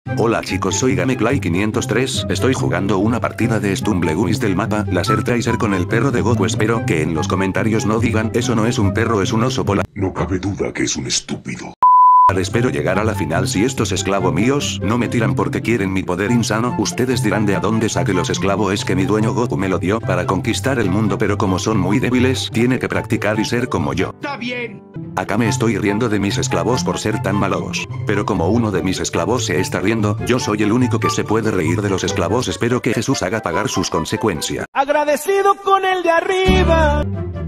Hola chicos, soy GamePlay503, estoy jugando una partida de Stumblegunis del mapa, Laser Tracer con el perro de Goku. Espero que en los comentarios no digan, eso no es un perro, es un oso polar. No cabe duda que es un estúpido. Espero llegar a la final. Si estos esclavos míos no me tiran porque quieren mi poder insano, ustedes dirán de a dónde saqué los esclavos. Es que mi dueño Goku me lo dio para conquistar el mundo, pero como son muy débiles, tiene que practicar y ser como yo. ¡Está bien! Acá me estoy riendo de mis esclavos por ser tan malos. Pero como uno de mis esclavos se está riendo, yo soy el único que se puede reír de los esclavos. Espero que Jesús haga pagar sus consecuencias. Agradecido con el de arriba.